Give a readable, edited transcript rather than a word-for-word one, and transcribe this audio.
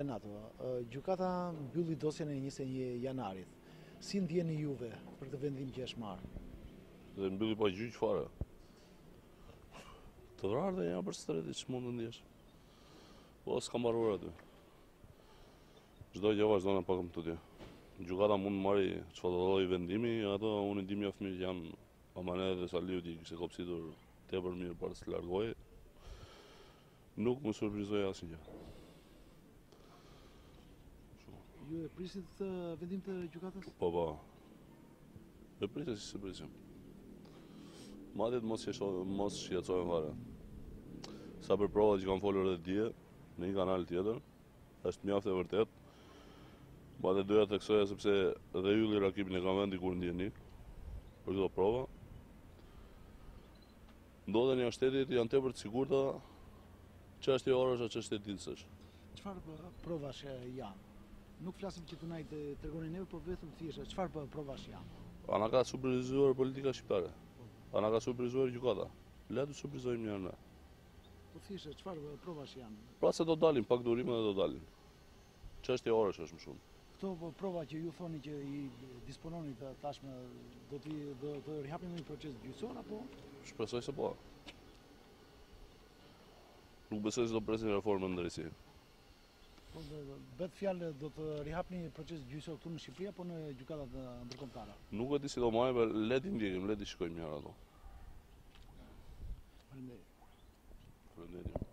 Senato, gjykata mbylli dosjen e 21 janarit. Si ndjeni juve për këtë vendim që është marrë? Dhe mbylli pa gjyq fare. Të vrarë dhe janë për streti që mund të ndjesh. Po s'ka mbaruar aty. Çdo gjë vazhdon e pakëm tutje. Gjykata mund marri çfarë lloj vendimi, ato unë i di mjaft mirë që janë Amanet dhe Saliu i kishte kopsitur tepër mirë para se të largohej. Nuk më surprizoi asnjë gjë. Ju e prisit këtë vendim të gjykatës? Po. E pritet si se prisim. Madje mos shqetësohen fare. Sa për provat që kanë folur edhe dje në një kanal tjetër, është mjaft e vërtet. Madje doja të theksoja sepse edhe Ylli Rakipin e ka vendi kur ndjeni për këto prova. Ndodhen jashtë shtetit janë tepër të sigurta, çështja e orësh është çështje ditësh. Çfarë provash janë? Nuk flasim që tunaj të tregoni neve, por vetëm thjesht çfarë provash janë? Ana ka supervizuar politika shqiptare. Ana ka supervizuar gjykata. Le të supervizojmë njëherë ne. Po thjesht çfarë provash janë? Pra se do dalin pak durime dhe do dalin. Çështja e orësh është më shumë. Këto prova që ju thoni që i dispononi të tashme, do të rihapin në një proces gjyqësor apo? Shpresoj se po. Nuk besoj se do presin reformën në drejtësi. Po bet fjalë do të rihapni një proces gjyqësor këtu në Shqipëri apo në gjykatat ndërkombëtare? Nuk e di si do marrë, por le të ndjekim, le të shikojmë njëherë ato. Faleminderit. Faleminderit.